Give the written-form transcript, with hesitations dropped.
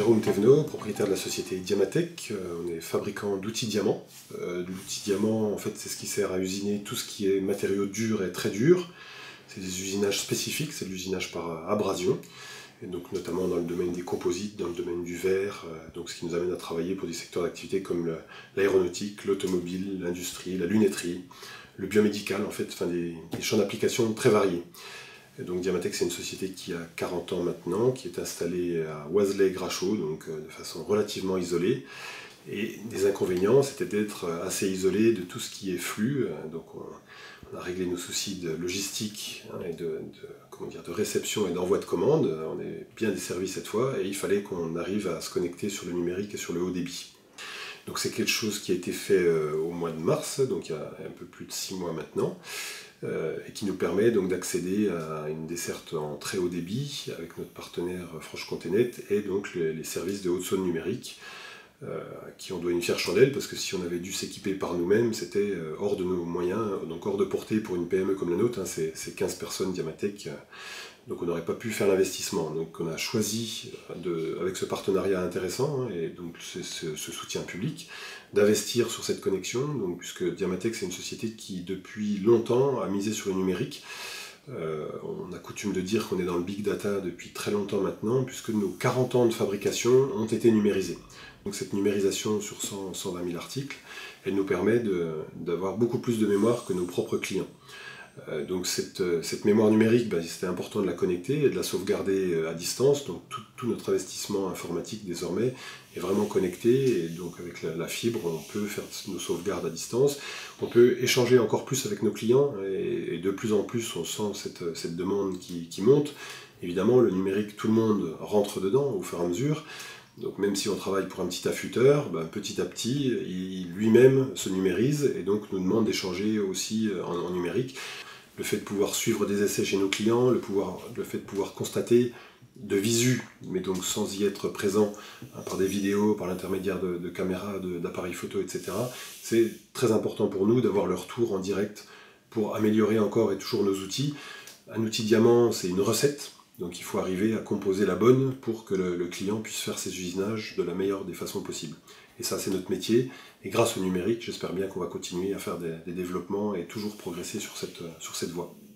Jérôme Thévenot, propriétaire de la société Diamatec. On est fabricant d'outils diamants. L'outil diamant, en fait, c'est ce qui sert à usiner tout ce qui est matériaux durs et très durs. C'est des usinages spécifiques, c'est de l'usinage par abrasion. Et donc notamment dans le domaine des composites, dans le domaine du verre, donc ce qui nous amène à travailler pour des secteurs d'activité comme l'aéronautique, l'automobile, l'industrie, la lunetterie, le biomédical, en fait, enfin des champs d'application très variés. Et donc Diamatec, c'est une société qui a 40 ans maintenant, qui est installée à Oiselay-Grachot, donc de façon relativement isolée. Et des inconvénients, c'était d'être assez isolé de tout ce qui est flux. Donc on a réglé nos soucis de logistique et de réception et d'envoi de commandes. On est bien desservi cette fois et il fallait qu'on arrive à se connecter sur le numérique et sur le haut débit. Donc c'est quelque chose qui a été fait au mois de mars, donc il y a un peu plus de 6 mois maintenant, et qui nous permet donc d'accéder à une desserte en très haut débit avec notre partenaire Franche-Comté Net et donc les services de haute zone numérique qui on doit une fière chandelle parce que si on avait dû s'équiper par nous-mêmes, c'était hors de nos moyens, donc hors de portée pour une PME comme la nôtre, hein, c'est 15 personnes Diamatec, donc on n'aurait pas pu faire l'investissement. Donc on a choisi, avec ce partenariat intéressant, hein, et donc ce soutien public, d'investir sur cette connexion, donc, puisque Diamatec c'est une société qui depuis longtemps a misé sur le numérique. On a coutume de dire qu'on est dans le big data depuis très longtemps maintenant, puisque nos 40 ans de fabrication ont été numérisés. Donc cette numérisation sur 120 000 articles, elle nous permet d'avoir beaucoup plus de mémoire que nos propres clients. Donc cette mémoire numérique, c'était important de la connecter et de la sauvegarder à distance. Donc tout notre investissement informatique désormais est vraiment connecté. Et donc avec la fibre, on peut faire nos sauvegardes à distance. On peut échanger encore plus avec nos clients et de plus en plus on sent cette demande qui monte. Évidemment, le numérique, tout le monde rentre dedans au fur et à mesure. Donc même si on travaille pour un petit affûteur, petit à petit, il lui-même se numérise et donc nous demande d'échanger aussi en numérique. Le fait de pouvoir suivre des essais chez nos clients, le fait de pouvoir constater de visu, mais donc sans y être présent par des vidéos, par l'intermédiaire de caméras, d'appareils photo, etc. C'est très important pour nous d'avoir le retour en direct pour améliorer encore et toujours nos outils. Un outil diamant, c'est une recette. Donc il faut arriver à composer la bonne pour que le client puisse faire ses usinages de la meilleure des façons possibles. Et ça, c'est notre métier. Et grâce au numérique, j'espère bien qu'on va continuer à faire des développements et toujours progresser sur cette voie.